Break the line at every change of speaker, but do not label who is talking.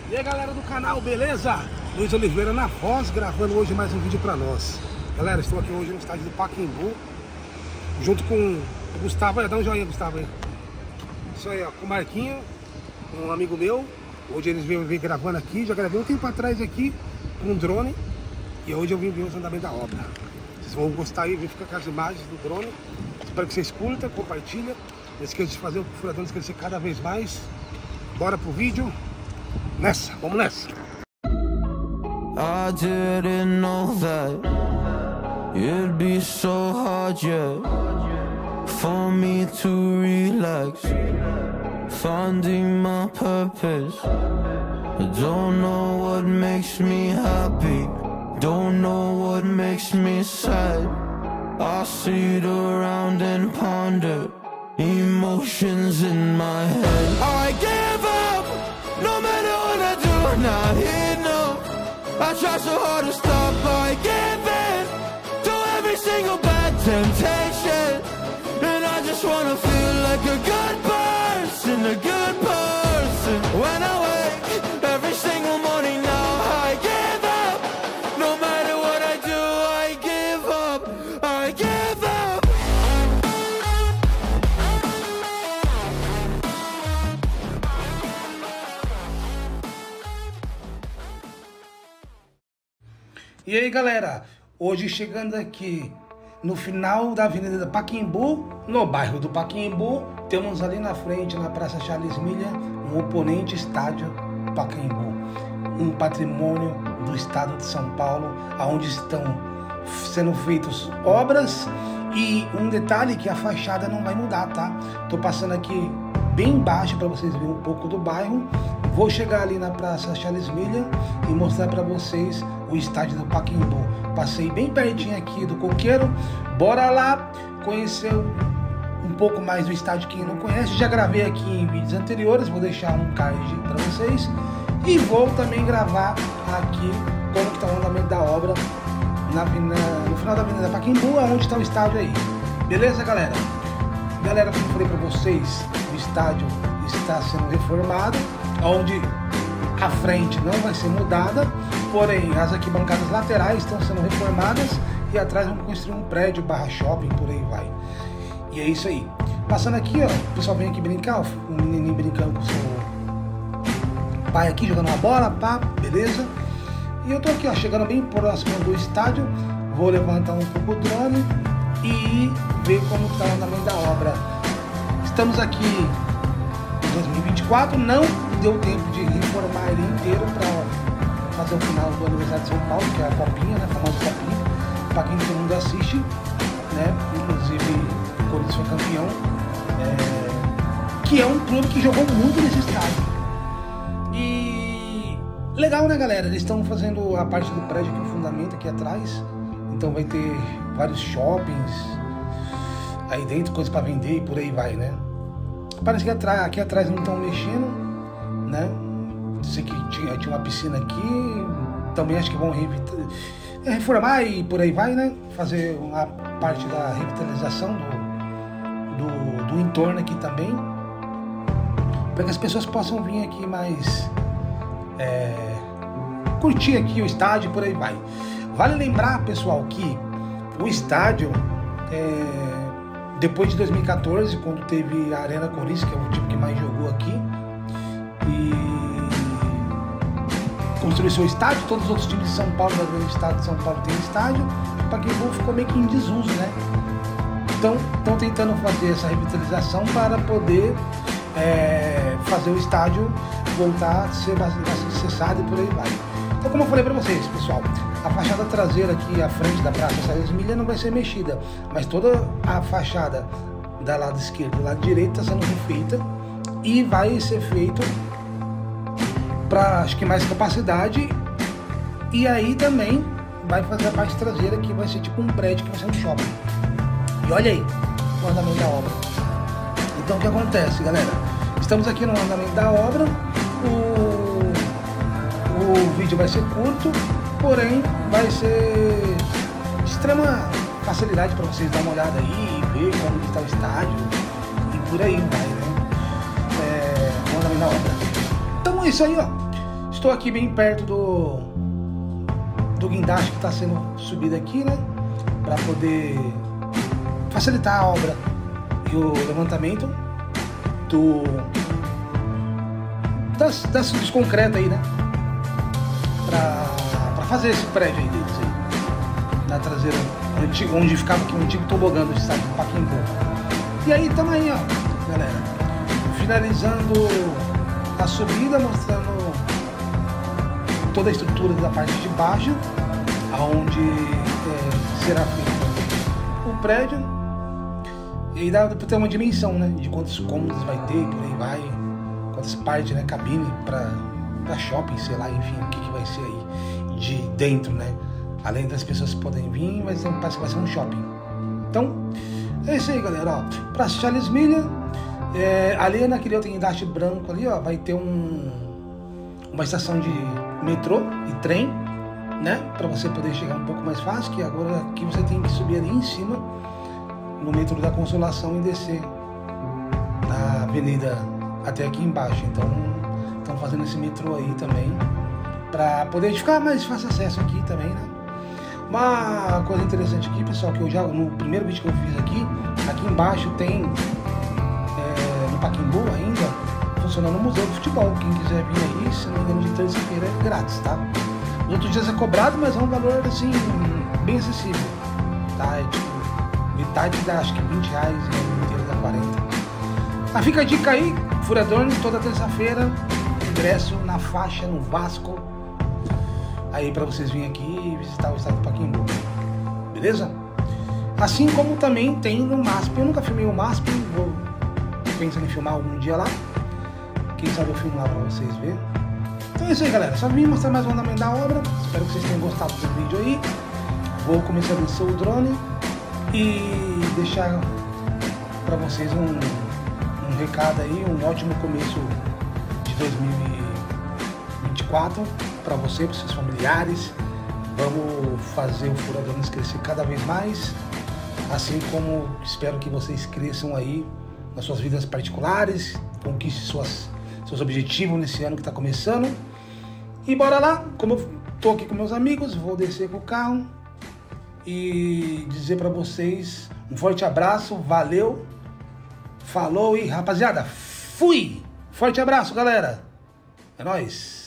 E aí galera do canal, beleza? Luiz Oliveira na Foz, gravando hoje mais um vídeo pra nós. Galera, estou aqui hoje no estádio do Pacaembu, junto com o Gustavo. Dá um joinha, Gustavo, aí. Isso aí, ó, com o Marquinho, um amigo meu. Hoje eles vêm gravando aqui, já gravei um tempo atrás aqui com um drone. E hoje eu vim ver os andamentos da obra. Vocês vão gostar aí, vem ficar com as imagens do drone. Espero que vocês curtam, compartilhem. Não esqueça de fazer o Furadores crescer cada vez mais. Bora pro vídeo. Nessa, vamos nessa.
I didn't know that it'd be so hard yet for me to relax, finding my purpose. I don't know what makes me happy, don't know what makes me sad. I sit around and ponder emotions in my head. I give up, no matter what I do, I'm not here, no. I try so hard to stop, I give in to every single bad temptation. And I just wanna feel like a good person, a good person. When I wake every single morning now, I give up. No matter what I do, I give up, I give up.
E aí galera, hoje chegando aqui no final da Avenida do Pacaembu, no bairro do Pacaembu, temos ali na frente, na Praça Charles Miller, um oponente estádio Pacaembu, um patrimônio do estado de São Paulo, onde estão sendo feitas obras. E um detalhe que a fachada não vai mudar, tá? Tô passando aqui bem embaixo para vocês verem um pouco do bairro. Vou chegar ali na Praça Charles Miller e mostrar para vocês o estádio do Pacaembu. Passei bem pertinho aqui do Coqueiro. Bora lá conhecer um pouco mais do estádio, quem não conhece. Já gravei aqui em vídeos anteriores, vou deixar um card para vocês. E vou também gravar aqui como está o andamento da obra no final da Avenida Pacaembu, onde está o estádio aí. Beleza, galera? Galera, como eu falei para vocês, o estádio está sendo reformado, onde a frente não vai ser mudada, porém as arquibancadas laterais estão sendo reformadas e atrás vamos construir um prédio / shopping, por aí vai. E é isso aí. Passando aqui, ó, o pessoal vem aqui brincar, um menininho brincando com o seu pai aqui, jogando uma bola, pá, beleza? E eu tô aqui, ó, chegando bem próximo do estádio. Vou levantar um pouco o drone e ver como está o andamento da obra. Estamos aqui em 2024, não deu tempo de reformar ele inteiro para fazer o final do aniversário de São Paulo, que é a Copinha, né, a famosa Copinha, para quem todo mundo assiste, né, inclusive o Corinthians foi campeão, que é um clube que jogou muito nesse estádio. E legal, né, galera? Eles estão fazendo a parte do prédio aqui, o fundamento aqui atrás, então vai ter vários shoppings aí dentro, coisas para vender e por aí vai, né? Parece que aqui atrás não estão mexendo, né? Sei que tinha uma piscina aqui, também acho que vão reformar e por aí vai, né? Fazer a parte da revitalização do entorno aqui também, para que as pessoas possam vir aqui mais curtir aqui o estádio, por aí vai. Vale lembrar, pessoal, que o estádio depois de 2014, quando teve a Arena Corinthians, que é o time que mais jogou aqui, e construiu seu estádio, todos os outros times de São Paulo, do estado de São Paulo, tem estádio, o Pacaembu ficou meio que em desuso, né? Então, estão tentando fazer essa revitalização para poder fazer o estádio voltar a ser bastante acessado e por aí vai. Então, como eu falei para vocês, pessoal, a fachada traseira aqui à frente da Praça Charles Miller não vai ser mexida, mas toda a fachada da lado esquerdo e do lado direito está sendo refeita e vai ser feito para, acho que, mais capacidade. E aí também vai fazer a parte traseira, que vai ser tipo um prédio, que vai ser um shopping. E olha aí o andamento da obra. Então, o que acontece, galera? Estamos aqui no andamento da obra. O vídeo vai ser curto, porém vai ser de extrema facilidade para vocês dar uma olhada aí e ver como está o estádio e por aí vai, né? O andamento da obra. Então é isso aí, ó. Estou aqui bem perto do guindaste que está sendo subido aqui, né? Para poder facilitar a obra e o levantamento dos concretos aí, né? Para fazer esse prédio aí deles aí. Na traseira, onde ficava aqui o antigo tobogã do estado do Pacaembu. E aí estamos aí, ó, galera, finalizando a subida, mostrando toda a estrutura da parte de baixo, aonde será feito o prédio. E aí dá para ter uma dimensão, né, de quantos cômodos vai ter, por aí vai, quantas partes, né, cabine para shopping, sei lá, enfim, o que vai ser aí de dentro, né, além das pessoas que podem vir, mas parece que vai ser um shopping. Então, é isso aí, galera, ó, Praça Charles Miller, ali naquele outro guindaste branco ali, ó, vai ter uma estação de metrô e trem, né, para você poder chegar um pouco mais fácil, que agora aqui você tem que subir ali em cima, no metrô da Consolação, e descer na avenida até aqui embaixo. Então, estão fazendo esse metrô aí também, para poder ficar mais fácil acesso aqui também, né. Uma coisa interessante aqui, pessoal, que eu já, no primeiro vídeo que eu fiz aqui embaixo tem, no Pacaembu ainda, funcionando o Museu do Futebol. Quem quiser vir aí, se não me engano, de terça-feira é grátis, tá? Os outros dias é cobrado, mas é um valor, assim, bem acessível, tá? É tipo, metade dá, acho que R$20 e a inteira dá 40. Fica a dica aí, Furadones, toda terça-feira, ingresso na faixa, no Vasco, aí pra vocês virem aqui e visitar o estado do Pacaembu, beleza? Assim como também tem no MASP. Eu nunca filmei o MASP, vou pensando em filmar algum dia lá. Quem sabe eu filmo lá pra vocês verem. Então é isso aí, galera, só vim mostrar mais um andamento da obra. Espero que vocês tenham gostado do vídeo aí. Vou começar a descer o drone e deixar pra vocês um recado aí, um ótimo começo de 2024 para você, para seus familiares. Vamos fazer o Furadones crescer cada vez mais, assim como espero que vocês cresçam aí nas suas vidas particulares, conquiste seus objetivos nesse ano que está começando. E bora lá, como eu tô aqui com meus amigos, vou descer com o carro e dizer para vocês um forte abraço, valeu, falou e rapaziada, fui! Forte abraço, galera, é nóis!